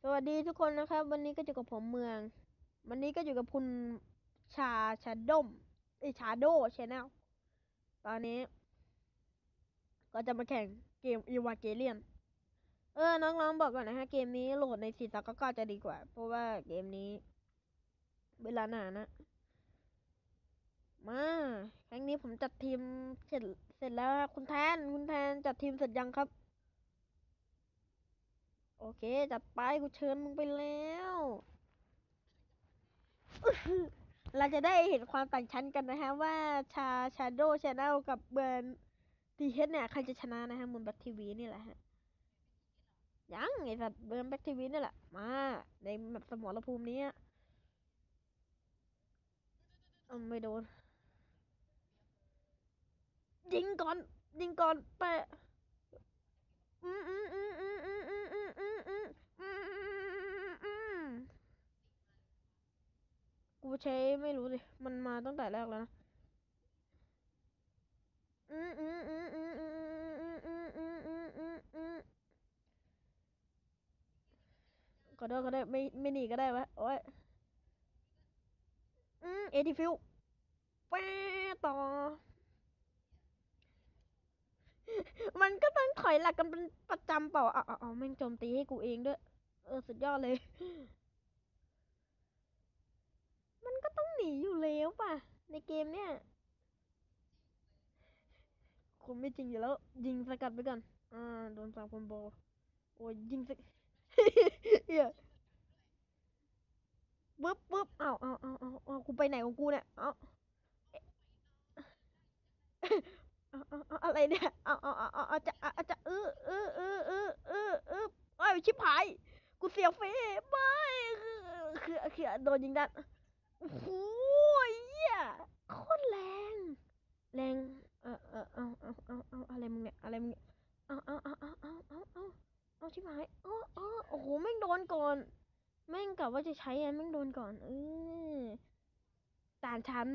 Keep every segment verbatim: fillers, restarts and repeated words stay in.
สวัสดีทุกคนนะครับวันนี้ก็อยู่กับผมเมืองวันนี้ก็อยู่กับคุณชาชาด้มไอชาโดชแนลตอนนี้ก็จะมาแข่งเกมอีวาเกเลียนเออน้องๆบอกก่อนนะฮะเกมนี้โหลดในสี่สามเก้าเก้าจะดีกว่าเพราะว่าเกมนี้เวลานานนะมาครั้งนี้ผมจัดทีมเสร็จเสร็จแล้วครับคุณแทนคุณแทนจัดทีมเสร็จยังครับโอเคจัดไปกูเชิญมึงไปแล้วเราจะได้เห็นความต่างชั้นกันนะฮะว่าชาชาโดชาแนลกับเบิร์นทีเฮดเนี่ยใครจะชนะนะฮะมูนแบ็กทีวีนี่แหละฮะยังไอสัตว์เบิร์นแบ็กทีวีนี่แหละมาในแบบสมรภูมินี้เอาไม่โดนยิงก่อนยิงก่อนแปะอืมอืมอืมอืมอืมอืมอืมอืมอืมอืมอืมกูใช้ไม่รู้สิมันมาตั้งแต่แรกแล้วนะอืมอืมอืมอืมอืมอืมอืมอืมอืมอืมก็ได้ก็ได้ไม่ไม่หนีก็ได้วะโอ้ยอืมเอทีฟิวแปะต่อ มันก็ต้องถอยหลักกันเป็นประจำเปล่าอ๋ออ๋อแม่งโจมตีให้กูเองด้วยเออสุดยอดเลยมันก็ต้องหนีอยู่แล้วป่ะในเกมเนี้ยคงไม่จริงอยู่แล้วยิงสกัดไปก่อนอ่าโดนสามคอมโบโอ้ยยิงสกเฮียปึ๊บปึ๊บเอ้าเอ้าเอ้าเอ้าเอ้ากูไปไหนของกูเนี่ยเอ้าเอาเอาเอาอะไรเนี่ยเอาเอาเอาเอาเอาจะเอาจะเออเออเออเออเออเออเอ้ยชิบหายกูเสียเฟไม่คือคือโดนยิงดันโอ้โหเหี้ยโคตรแรงแรงเออเออเอาเอาเอาเอาอะไรมึงเนี่ยอะไรมึงเนี่ยเอาเอาเอาเอาเอาเอาเอาเอาชิบหายเออเออโอ้โหแม่งโดนก่อนแม่งกะว่าจะใช้ไงแม่งโดนก่อนเออต่างชั้น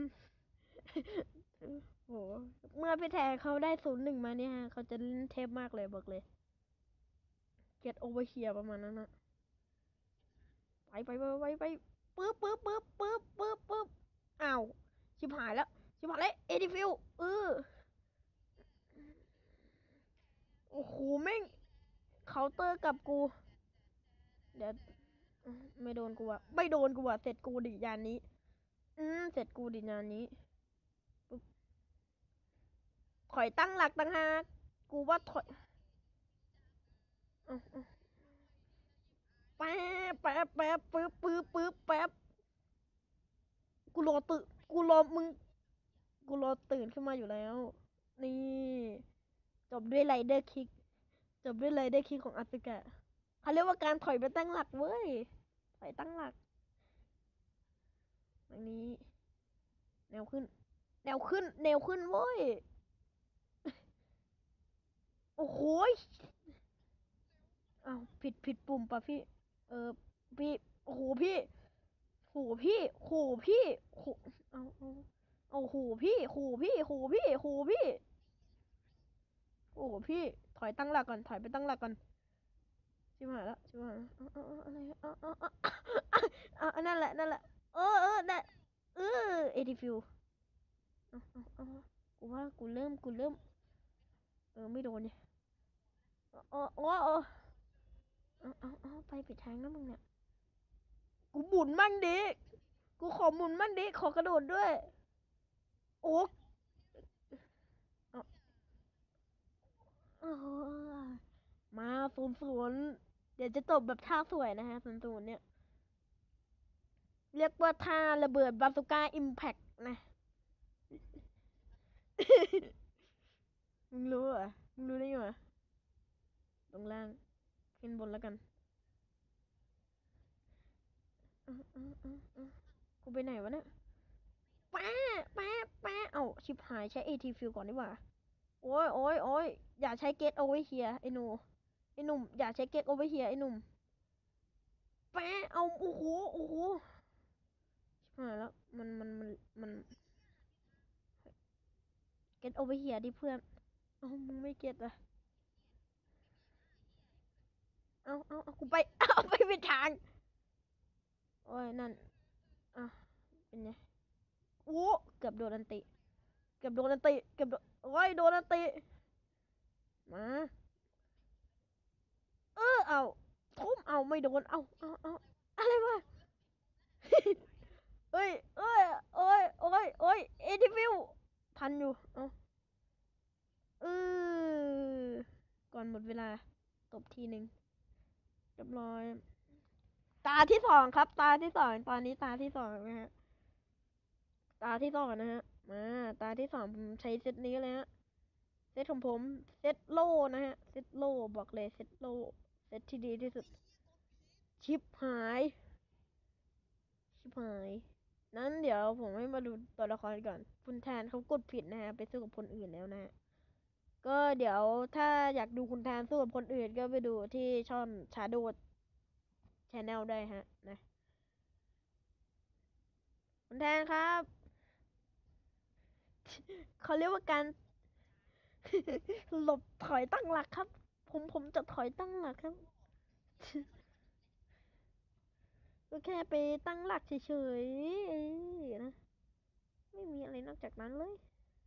โหเมื่อพี่แทนเขาได้ศูนย์หนึ่งมาเนี่ยฮะเขาจะเล่นเทพมากเลยบอกเลย get over here ประมาณนั้นนะไปไปไปไปไปปึ๊บปึ๊บปึ๊บปึ๊บปึ๊บปึ๊บอ้าวชิบหายแล้วชิบหายแล้วเอดิฟิลเออโอ้โหแม่งเคาน์เตอร์กับกูเดี๋ยวไม่โดนกูอะไม่โดนกูอะเสร็จกูดิยานนี้อืมเสร็จกูดิยานนี้ปึ๊บถอยตั้งหลักตั้งหากกูว่าถอยเอาเอาแป๊บแป๊บแป๊บปึ๊บปึ๊บปึ๊บแป๊บกูรอตื่นกูรอมึงกูรอตื่นขึ้นมาอยู่แล้วนี่จบด้วยไรเดอร์คิกจบด้วยไรเดอร์คิกของอาสึกะเขาเรียกว่าการถอยไปตั้งหลักเว้ยถอยตั้งหลักอันนี้แนวขึ้นแนวขึ้นแนวขึ้นเว้ยโอ้โหยอ้าวผิดผิดปุ่มป่ะพี่เออพี่โอ้โหพี่โหพี่โหพี่โหเอาเอาเอาโหพี่โหพี่โหพี่โหพี่โอ้โหพี่ถอยตั้งหลักก่อนถอยไปตั้งหลักก่อนชิบหายแล้วชิบหายแล้วเอาเอาเอาอะไรเอาเอาเอาเอาเอานั่นแหละนั่นแหละเออเออได้เออเอดิฟิวเอาเอาเอากูว่ากูเริ่มกูเริ่มเออไม่โดนเนี่ยเออเออเออเอาเอาเอาไปปิดทางแล้วมึงเนี่ยกูหมุนมั่งดิกูขอหมุนมั่งดิขอกระโดดด้วยโอ้เอาเอามาศูนย์ศูนย์เดี๋ยวจะจบแบบท่าสวยนะฮะศูนย์ศูนย์เนี่ยเรียกว่าท่าระเบิดบาซูก้าอิมแพคนะมึงรู้เหรอมึงรู้ได้ไงวะตรงล่างขึ้นบนแล้วกันอ่ะอ่ะอ่ะอ่ะกูไปไหนวะเนี่ยแป๊ะแป๊ะแป๊ะเอ้าชิบหายใช้เอทีฟิลก่อนดีกว่าโอ้ยโอ้ยโอ้ยอย่าใช้เกตโอเวอร์เฮียไอ้หนูไอ้หนุ่มอย่าใช้เกตโอเวอร์เฮียไอ้หนุ่มแป๊ะเอาโอ้โหโอ้โหชิบหายแล้วมันมันมันมันเกตโอเวอร์เฮียดิเพื่อนเอ้ามึงไม่เก็ตอะเอาเอาเอากูไปเอาไปไปดทางโอ้ยนั่นอ่ะเป็นไงโอ้เกือบโดนอันติเกือบโดนอันติเกือบโดนโอ้ยโดนอันติมาเออเอาทุ่มเอาไม่โดนเอาเอาเอาอะไรวะเอ้ยเอ้ยโอ้ยโอ้ยโอ้ยเอดิฟิวทันอยู่เอาเออก่อนหมดเวลาตบทีหนึ่งเรียบร้อยตาที่สองครับตาที่สองตอนนี้ตาที่สองนะฮะตาที่สองนะฮะมาตาที่สองผมใช้เซตนี้เลยฮะเซตของผมเซตโล่นะฮะเซตโล่บอกเลยเซตโล่เซตที่ดีที่สุดชิปหายชิปหายนั้นเดี๋ยวผมให้มาดูตัวละครก่อนคุณแทนเขากดผิดนะฮะไปสู้กับคนอื่นแล้วนะฮะก็เดี๋ยวถ้าอยากดูคุณแทนสู้กับคนอื่นก็ไปดูที่ช่องชาโดว์ชาแนลได้ฮะนะคุณแทนครับเขาเรียกว่าการ หลบถอยตั้งหลักครับผมผมจะถอยตั้งหลักครับก็แค่ไปตั้งหลักเฉยๆเออนะไม่มีอะไรนอกจากนั้นเลย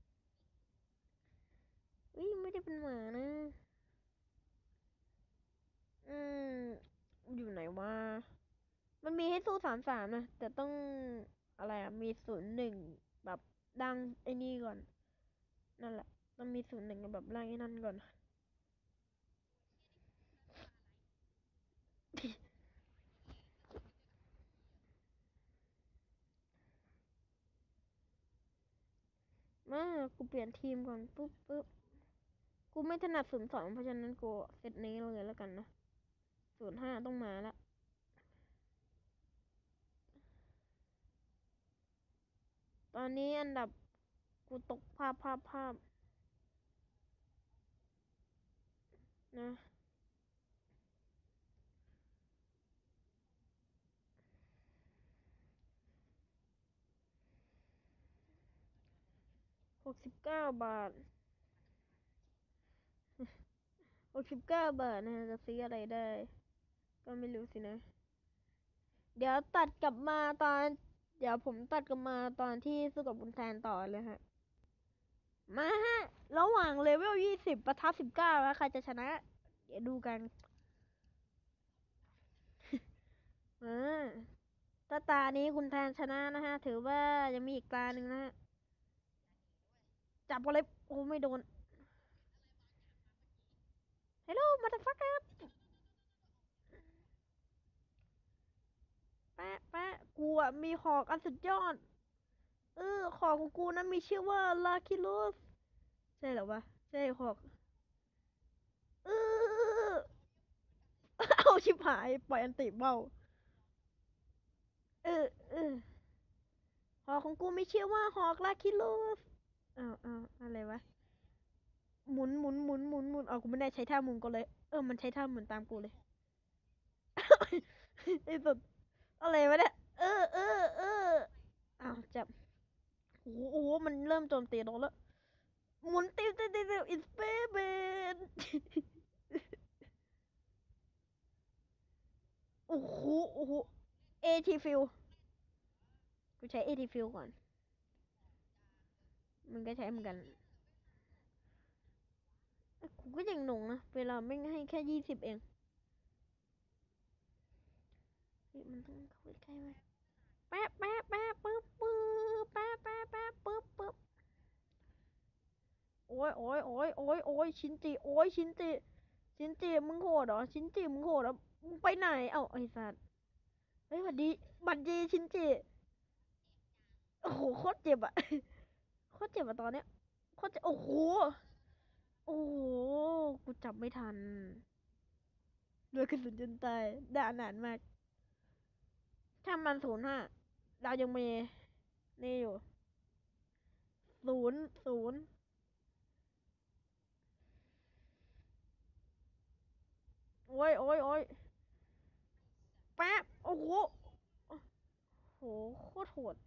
วิไม่ได้เป็นหมานะอืมอยู่ไหนวะมันมีให้สู้สามสามนะแต่ต้องอะไรอะมีศูนย์หนึ่งแบบดังไอ้นี่ก่อนนั่นแหละต้องมีศูนย์หนึ่งแบบร่างไอ้นั่นก่อนมากูเปลี่ยนทีมก่อนปุ๊บปุ๊บกูไม่ถนัดศูนย์สองเพราะฉะนั้นกูเซตนี้เลยแล้วกันนะศูนย์ห้าต้องมาละตอนนี้อันดับกูตกภาพภาพภาพนะหกสิบเก้าบาทหกสิบเก้าบาทนะฮะจะซื้ออะไรได้ก็ไม่รู้สินะเดี๋ยวตัดกลับมาตอนเดี๋ยวผมตัดกลับมาตอนที่สู้กับคุณแทนต่อเลยฮะมาฮะระหว่างเลเวลยี่สิบปะทะสิบเก้าแล้วใครจะชนะเดี๋ยวดูกันอ่าถ้าตานี้คุณแทนชนะนะฮะถือว่ายังมีอีกตาหนึ่งนะฮะจับกันเลยโอ้ไม่โดน Hello motherfucker แปะแปะกูอะมีหอกอันสุดยอดเออหอกของกูนั้นมีชื่อว่าลาคิลูสใช่เหรอวะใช่หอกเออเอาชิบหายปล่อยอันติเบ้าเออเออหอกของกูมีชื่อว่าหอกลาคิลูสอ้าวอ้าวอะไรวะหมุนหมุนหมุนหมุนหมุนเอากูไม่ได้ใช้ท่าหมุนก็เลยเออมันใช้ท่าหมุนตามกูเลยไอ้สุดอะไรวะเนี่ยเออเออเอออ้าวจับโอ้โหโอ้โหมันเริ่มโจมตีโดนแล้วหมุนติวติวติวติวอินสเปเบนโอ้โหโอ้โหเอทีฟิลกูใช้เอทีฟิลก่อนมันก็ใช้เหมือนกันกูก็ยังหนงนะเวลาไม่ให้แค่ยี่สิบเองเฮ้ยมันต้องเข้าไปใกล้ไหมแป๊บแป๊บแป๊บปึ๊บปึ๊บแป๊บแป๊บแป๊บปึ๊บปึ๊บโอ้ยโอ้ยโอ้ยโอ้ยโอ้ยชินจิโอ้ยชินจิชินจิมึงโหดเหรอชินจิมึงโหดเหรอมึงไปไหนเอ้าไอ้สัตว์เฮ้ยหวัดดีหวัดดีชินจิโอ้โหโคตรเจ็บอะโคตรเจ็บอะตอนเนี้ยโคตรเจ็บโอ้โหโอ้โหกูจับไม่ทันด้วยกระสุนจนตายด่านานมากถ้ามันศูนย์ห้าเรายังมีนี่อยู่ศูนย์ศูนย์โอ้ยโอ้ยโอ้ยแป๊บโอ้โหโหโคตรโหด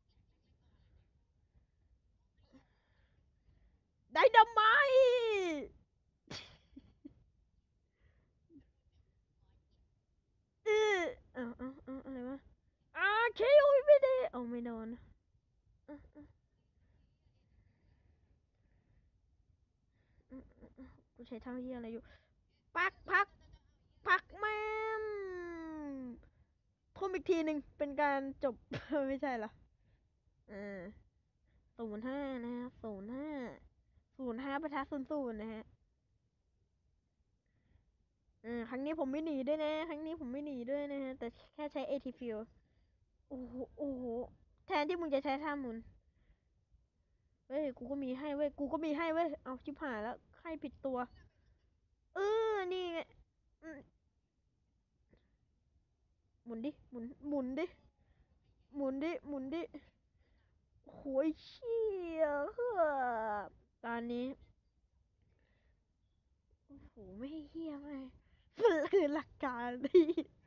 ไดนาไมต์เอกูใช้ท่าเฮียอะไรอยู่ปักพักพักแม่มทุ่มอีกทีหนึ่งเป็นการจบ ไม่ใช่เหรออ่าศูนย์ห้านะฮะศูนย์ห้าศูนย์ห้าประทัดศูนย์ศูนย์นะฮะอ่าครั้งนี้ผมไม่หนีด้วยนะครั้งนี้ผมไม่หนีด้วยนะฮะแต่แค่ใช้เอทีฟิลโอ้โหโอ้โหแทนที่มึงจะใช้ท่าหมุนเว้ยกูก็มีให้เว้ยกูก็มีให้เว้ยเอาชิบหายแล้วให้ผิดตัวเออนี่ไงอืมหมุนดิหมุนหมุนดิหมุนดิหมุนดิโหยเชี่ยเฮ้อตอนนี้โอ้โหไม่เฮี้ยไม่คือหลักการที่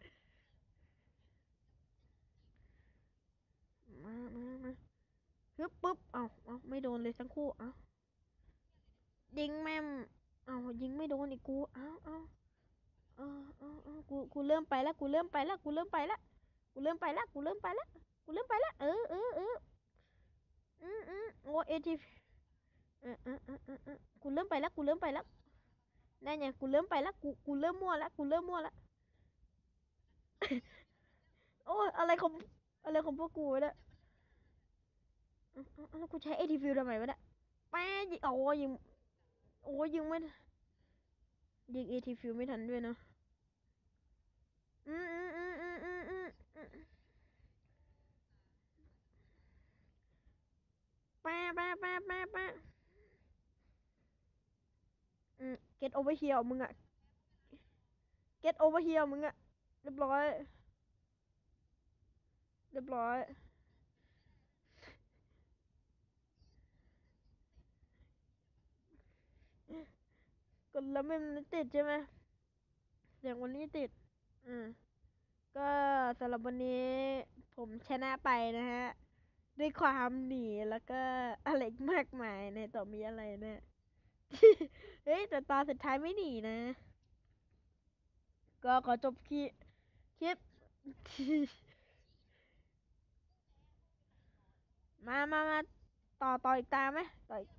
มามามาฮึบปุ๊บเอาเอาไม่โดนเลยทั้งคู่เอายิงแม่มเอายิงไม่โดนอีกกูเอาเอาเอาเอาเอากูกูเริ่มไปแล้วกูเริ่มไปแล้วกูเริ่มไปแล้วกูเริ่มไปแล้วกูเริ่มไปแล้วกูเริ่มไปแล้วเออเออเอออืมอืมโอเอทีเออเออเออเออเออกูเริ่มไปแล้วกูเริ่มไปแล้วได้ไงกูเริ่มไปแล้วกูกูเริ่มมั่วแล้วกูเริ่มมั่วแล้วโอ้อะไรของอะไรของพวกกูเนี่ยเอ้าเอ้าเอ้าแล้วกูใช้เอทีฟิลทำไมวะเนี่ยแป๊ยิงโอ้ยิงโอ้ยิงไม่ยิงเอทีฟิลไม่ทันด้วยเนาะอืมอืมอืมอืมอืมอืมอืมแป๊ะแป๊ะแป๊ะแป๊ะแป๊ะอืม get over here มึงอะ get over here มึงอะเรียบร้อยเรียบร้อยกดแล้วมันติดใช่ไหมเสียงวันนี้ติดอืมก็สำหรับวันนี้ผมชนะไปนะฮะด้วยความหนีแล้วก็อะไรอีกมากมายในต่อมีอะไรเนี่ยเฮ้ยแต่ตอนสุดท้ายไม่หนีนะก็ขอจบคลิปคลิปมามามาต่อต่ออีกตามไหมต่ออีก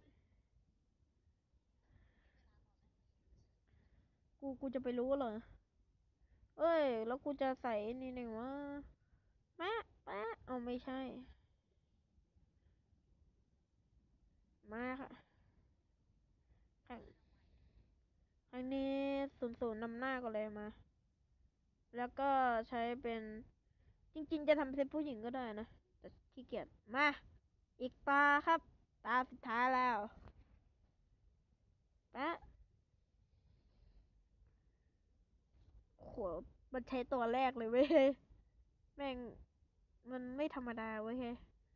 กูกูจะไปรู้เหรอเอ้ยแล้วกูจะใส่นี่หนึ่งว่าแมะแมะเอาไม่ใช่มาค่ะครั้งครั้งนี้ศูนย์ศูนย์นำหน้าก็เลยมาแล้วก็ใช้เป็นจริงๆจะทำเป็นผู้หญิงก็ได้นะแต่ขี้เกียจมาอีกตาครับตาสุดท้ายแล้วแปะโหมันใช้ตัวแรกเลยเว้ยแม่งมันไม่ธรรมดาเว้ย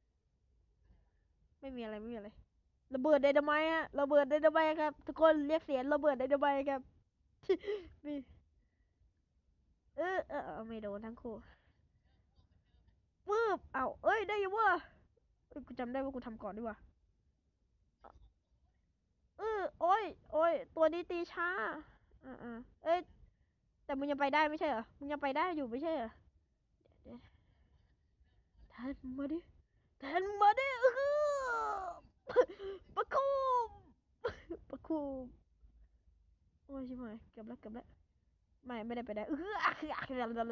ไม่มีอะไรไม่มีอะไรระเบิดไดนาไมต์ฮะระเบิดไดนาไมต์ครับทุกคนเรียกเสียงระเบิดไดนาไมต์ครับมีเออเออเออไม่โดนทั้งคู่ปึ๊บเอ้าเอ้ยได้ยังวะเอ้ยกูจำได้ว่ากูทำก่อนดีกว่าเออโอ้ยโอ้ยตัวนี้ตีช้าอ่าอ่าเอ้ยแต่มึงยังไปได้ไม่ใช่เหรอมึงยังไปได้อยู่ไม่ใช่เหรอเดี๋ยวแทนมาดิแทนมาดิเออประคุมประคุมโอ้ยใช่ไหมเกือบแล้วเกือบแล้วไม่ไม่ได้ไปได้เอออะคืออะคืออะไร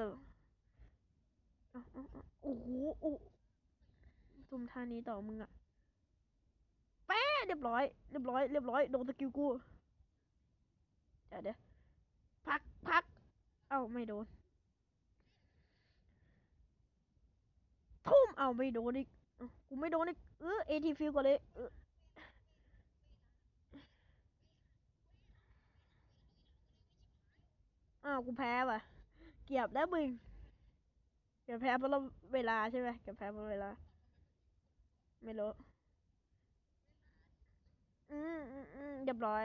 โอ้โหโอ้ซุ่มท่านี้ต่อมึงอะแป๊ะเรียบร้อยเรียบร้อยเรียบร้อยโดนสกิลกูเดี๋ยวเดี๋ยวพักพักเอ้าไม่โดนทุ่มเอ้าไม่โดนอีกเอ้ากูไม่โดนอีกเออเอทีฟิลก่อนเลยเอออ้าวกูแพ้ว่ะเกียบแล้วมึงเกียบแพ้เพราะเราเวลาใช่ไหมเกียบแพ้เพราะเวลาไม่รู้อืมอืมอืมเรียบร้อย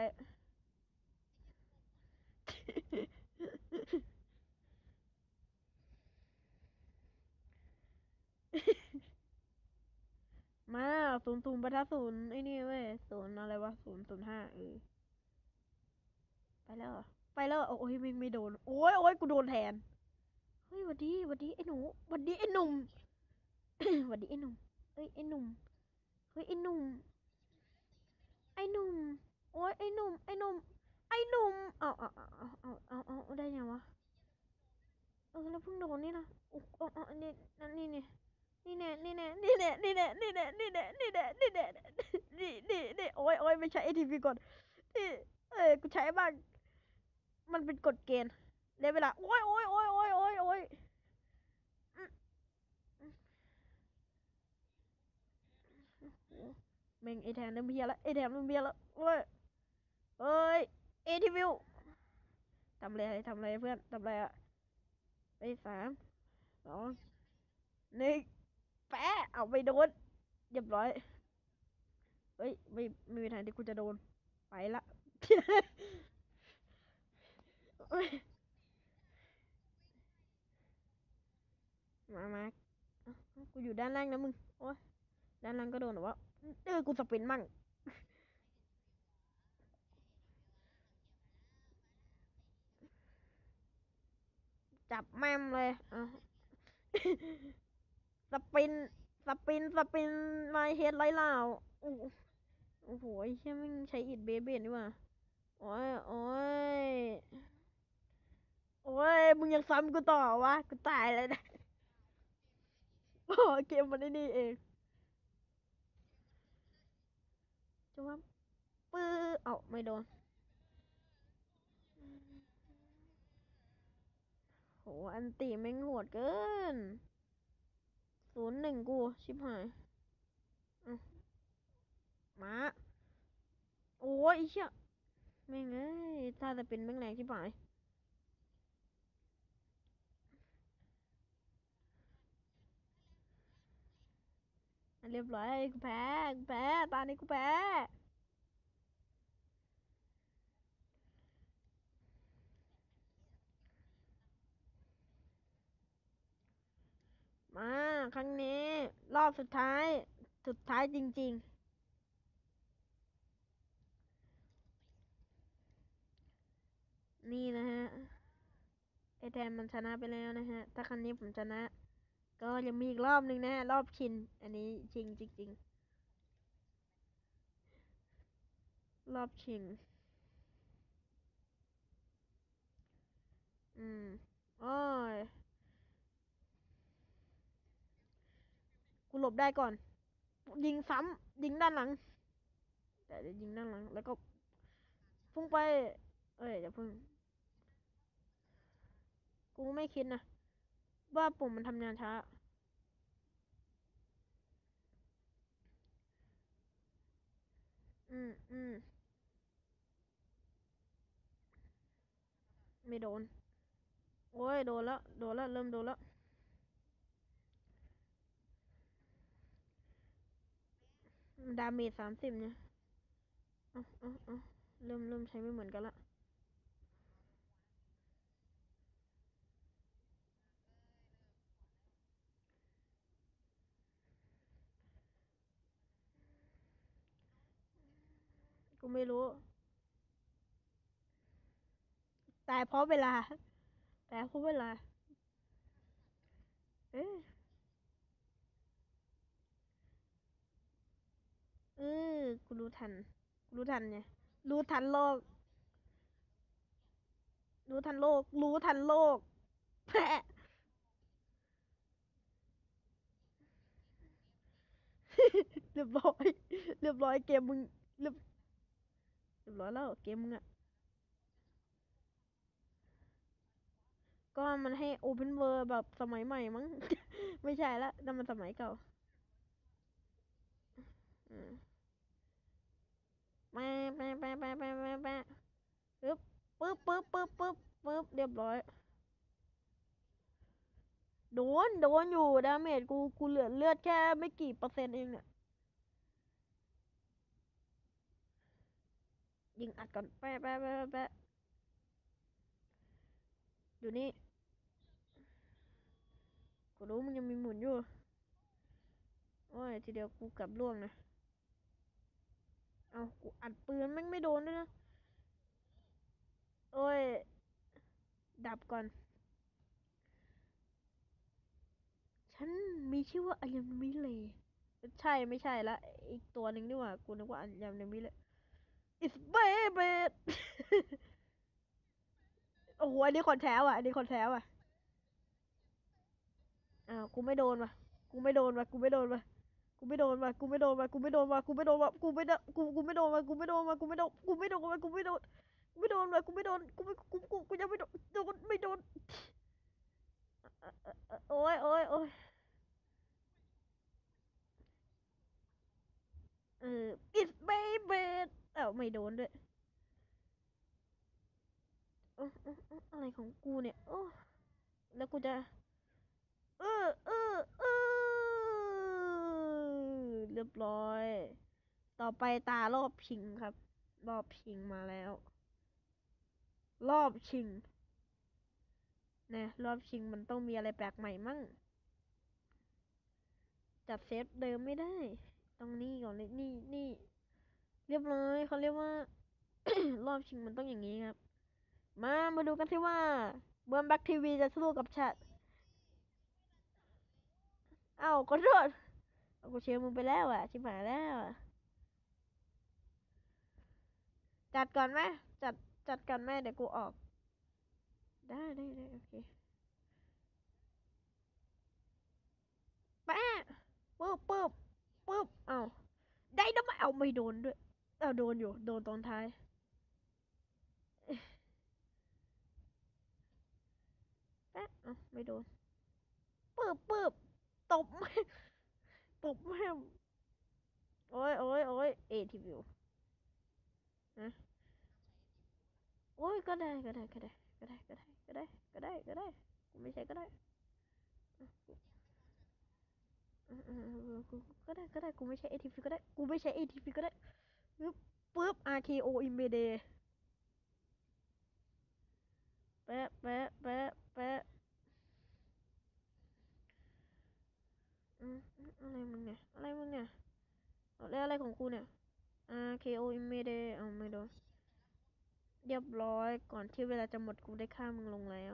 มาศูนย์ศูนย์ประทัดศูนย์ไอ้นี่เว้ยศูนย์อะไรวะศูนย์ศูนย์ห้าเออไปแล้วเหรอไปแล้วเหรอโอ้ยไม่ไม่โดนโอ้ยโอ้ยกูโดนแทนเฮ้ยหวัดดีหวัดดีไอ้หนูหวัดดีไอ้หนุ่ม หวัดดีไอ้หนุ่มเอ้ยไอ้หนุ่มเฮ้ยไอ้หนุ่มไอ้หนุ่มโอ้ยไอ้หนุ่มไอ้หนุ่มไอ้หนุ่มเอาเอาเอาเอาเอาเอาเอาได้ยังวะเออแล้วเพิ่งโดนนี่นะโอ้โอ้โอ้นี่นั่นนี่นี่นี่แน่นี่แน่นี่แน่นี่แน่นี่แน่นี่แน่นี่แน่นี่แน่นี่นี่นี่โอ้ยโอ้ยไม่ใช่เอทีพีก่อนนี่เอ้ยกูใช้บ้างมันเป็นกฎเกณฑ์ได้เวลาโอ้ยโอ้ยโอ้ยโอ้ยโอ้ยโอ้ยอืมอืมโอ้แม่งไอแทนเริ่มเบียแล้วไอแทนเริ่มเบียแล้วโอ้ยเอ้ยเอทีวิวทำอะไรทำอะไรเพื่อนทำอะไรอะไปสามสองหนึ่งแปะเอาไปโดนเรียบร้อยเฮ้ยไม่ไม่มีทางที่กูจะโดนไปละเอ้ยมามาเอ้าเอ้ากูอยู่ด้านล่างนะมึงโอ้ยด้านล่างก็โดนหรอวะเออกูสปินมั่งจับแม่มเลยอ่ะสปินสปินสปินมาเฮดไลท์ลาวโอ้โอ้โหไอ้เชี่ยแม่งใช้อิดเบเบนนี่หว่าโอ้ยโอ้ยโอ้ยมึงยังซ้ำกูต่อวะกูตายเลยนะโอ้เกมมันไอ้นี่เองจะว่าปื้อเอาไม่โดนโหอันตีแม่งโหดเกินศูนย์หนึ่งกูชิบหายอ่ะมาโอ้ยไอ้เชี่ยแม่งเอ้ยถ้าจะเป็นแม่งแรงชิบหายอ่ะเรียบร้อยกูแพ้กูแพ้ตอนนี้กูแพ้มาครั้งนี้รอบสุดท้ายสุดท้ายจริงๆนี่นะฮะไอแทนมันชนะไปแล้วนะฮะถ้าครั้งนี้ผมชนะก็ยังมีอีกรอบหนึ่งนะฮะรอบชิงอันนี้ชิงจริงๆรอบชิงอืมโอ้ยกูหลบได้ก่อนยิงซ้ำยิงด้านหลังแต่เดี๋ยวยิงด้านหลังแล้วก็พุ่งไปเอ้ยอย่าพุ่งกูไม่คิดนะว่าปุ่มมันทำงานช้าอืมอืมไม่โดนโอ้ยโดนแล้วโดนแล้วเริ่มโดนแล้วดาเมจสามสิบเนี่ยเอ่ะอ่ะอ่ะเริ่มเริ่มใช้ไม่เหมือนกันละกูไม่รู้ตายเพราะเวลาตายเพราะเวลาเอ๊ะเออกูรู้ทันกูรู้ทันไงรู้ทันโลกรู้ทันโลกรู้ทันโลกแพะเรียบร้อยเรียบร้อยเกมมึงเรียบเรียบร้อยแล้วเกมมึงอะก็มันให้ Open World แบบสมัยใหม่มั้งไม่ใช่ละนั่นมันสมัยเก่าอืมแปะแปะแปะแปะแปะแปะแปะปึ๊บปึ๊บปึ๊บปึ๊บปึ๊บปึ๊บเรียบร้อยโดนโดนอยู่ดาเมจกูกูเหลือเลือดแค่ไม่กี่เปอร์เซ็นต์เองเนี่ยยิงอัดก่อนแปะแปะแปะแปะอยู่นี่กูรู้มึงยังมีหมุนอยู่โอ้ยทีเดียวกูกลับล่วงนะเอากูอัดปืนแม่งไม่โดนด้วยนะโอ้ยดับก่อนฉันมีชื่อว่าอัญมมิเลใช่ไม่ใช่ละอีกตัวหนึ่งนี่หว่ากูนึกว่าอัญมมิเล it's baby โอ้โหอันนี้คนแท้ว่ะอันนี้คนแท้ว่ะอ้าวกูไม่โดนว่ะกูไม่โดนว่ะกูไม่โดนว่ะกูไม่โดนว่ะกูไม่โดนว่ะกูไม่โดนว่ะกูไม่โดนว่ะกูไม่โดนกูกูไม่โดนว่ะกูไม่โดนว่ะกูไม่โดนกูไม่โดนว่ะกูไม่โดนกูไม่โดนว่ะกูไม่โดนกูไม่กูกูกูยังไม่โดนโดนไม่โดนโอ้ยโอ้ยโอ้ยเออ it's baby เอ้าไม่โดนด้วยเออเออเอออะไรของกูเนี่ยโอ้แล้วกูจะเออเออเออเรียบร้อยต่อไปตารอบชิงครับรอบชิงมาแล้วรอบชิงนะรอบชิงมันต้องมีอะไรแปลกใหม่มั่งจัดเซฟเดิมไม่ได้ต้องนี่ก่อนเลยนี่นี่เรียบร้อยเขาเรียกว่า รอบชิงมันต้องอย่างนี้ครับมามาดูกันสิว่าเบิร์นแบ็กทีวีจะสู้กับชาติเอ้าขอโทษเอากูเชียร์มึงไปแล้วอ่ะชิบหายแล้วอะจัดก่อนไหมจัดจัดก่อนไหมเดี๋ยวกูออกได้ได้ได้โอเคแปะปึ๊บปึ๊บปึ๊บเอ้าได้นะไม่เอาไม่โดนด้วยเอาโดนอยู่โดนตอนท้ายแปะเอ้าไม่โดนปึ๊บปึ๊บตบแม่งตบแม่งโอ้ยโอ้ยโอ้ยเอทีวิวนะโอ้ยก็ได้ก็ได้ก็ได้ก็ได้ก็ได้ก็ได้ก็ได้ก็ได้กูไม่ใช่ก็ได้เออเออเออกูก็ได้ก็ได้กูไม่ใช่เอทีวีก็ได้กูไม่ใช่เอทีวีก็ได้ปึ๊บปึ๊บ อาร์ เค โอ อิมเมเดแปะแปะแปะแปะอืมอะไรมึงเนี่ยอะไรมึงเนี่ยเอาแล้วอะไรของกูเนี่ย อาร์ เค โอ อิมเมเดเอาไม่โดนเรียบร้อยก่อนที่เวลาจะหมดกูได้ฆ่ามึงลงแล้ว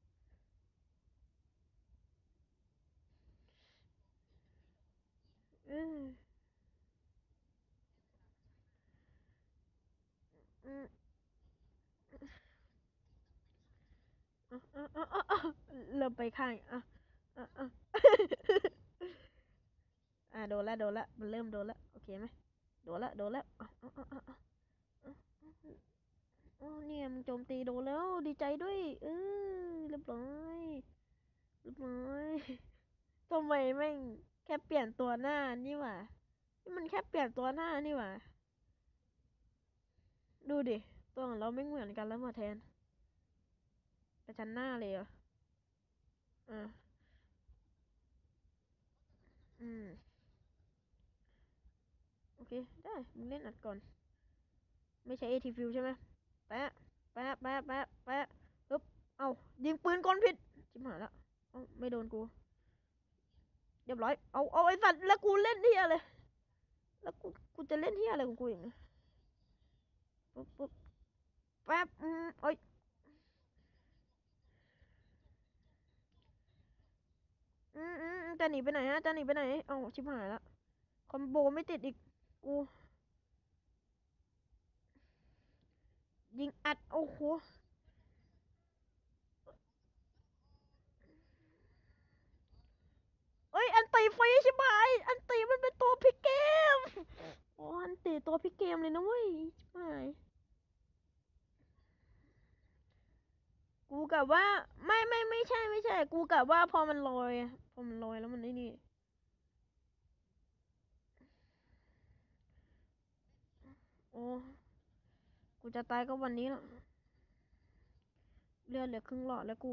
เอออืมอ่ะอ่ะอ่ะอ่ะอ่ะเริ่มไปข้างอ่ะอ่ะอ่ะอ่ะโดนละโดนละมันเริ่มโดนละโอเคไหมโดนละโดนละอ่ะอ่ะอ่ะอ่ะอ่ะอ๋อเนี่ยมึงโจมตีโดนแล้วดีใจด้วยเออเรียบร้อยเรียบร้อยทำไมแม่งแค่เปลี่ยนตัวหน้านี่หว่านี่มันแค่เปลี่ยนตัวหน้านี่หว่าดูดิตัวของเราไม่เหมือนกันแล้วมาแทนประชันหน้าเลยเหรออ่าอืมโอเคได้มึงเล่นอัดก่อนไม่ใช่เอทีฟิวใช่ไหมแปะแปะแปะแปะแปะปึ๊บเอายิงปืนกลผิดชิบหายละเอาไม่โดนกูเรียบร้อยเอาเอาไอ้สัตว์แล้วกูเล่นเฮียเลยแล้วกูกูจะเล่นเฮียอะไรของกูอย่างเงี้ยปึ๊บปึ๊บแป๊บอืมเอ้ยอืมอืมอืมจะหนีไปไหนฮะจะหนีไปไหนเอ้าชิบหายละคอมโบไม่ติดอีกกูยิงอัดโอ้โหเอ้ยอันตีฟรีใช่ไหมอันตีมันเป็นตัวพลิกเกมโอ้อันตีตัวพลิกเกมเลยนะเว้ยใช่ไหมกูกะว่าไม่ไม่ไม่ใช่ไม่ใช่กูกะว่าพอมันลอยอะพอมันลอยแล้วมันไอ้นี่โอ้กูจะตายก็วันนี้ละเลือดเหลือครึ่งหลอดแล้วกู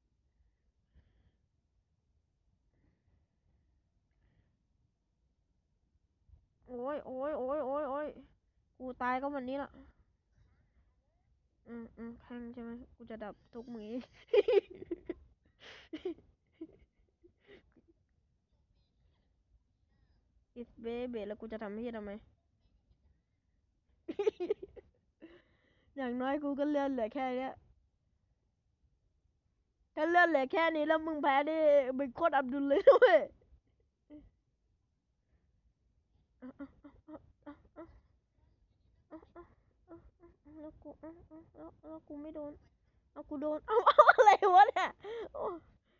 โอ้ยโอ้ยโอ้ยโอ้ยโอ้ยกูตายก็วันนี้ละอืมอืมแข่งใช่ไหมกูจะดับทุกมือ อิสเบเบแล้วกูจะทำให้ทำไม อย่างน้อยกูก็เลื่อนเหลือแค่เนี้ยถ้าเลื่อนเหลือแค่นี้แล้วมึงแพ้นี่มึงโคตรอับดุลเลยด้วยกูเอ้าเอ้าเอ้าเอ้ากูไม่โดนเอากูโดนเอาเอาอะไรวะเนี่ยโอ้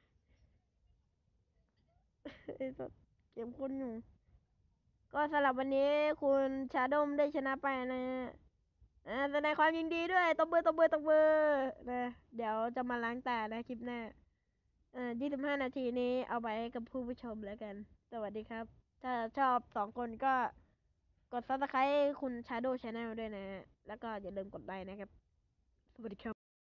ไอ้สัสเกมคนอยู่ก็สำหรับวันนี้คุณชาโดมได้ชนะไปนะอ่าแสดงความยินดีด้วยตบมือตบมือตบมือนะเดี๋ยวจะมาล้างตานะคลิปหน้าเอ่อยี่สิบห้านาทีนี้เอาไปกับผู้ผู้ชมแล้วกันสวัสดีครับถ้าชอบสองคนก็กด ซับสไครบ์ คุณ Shadow Channel ด้วยนะ แล้วก็อย่าลืมกดไลค์นะครับ สวัสดีครับ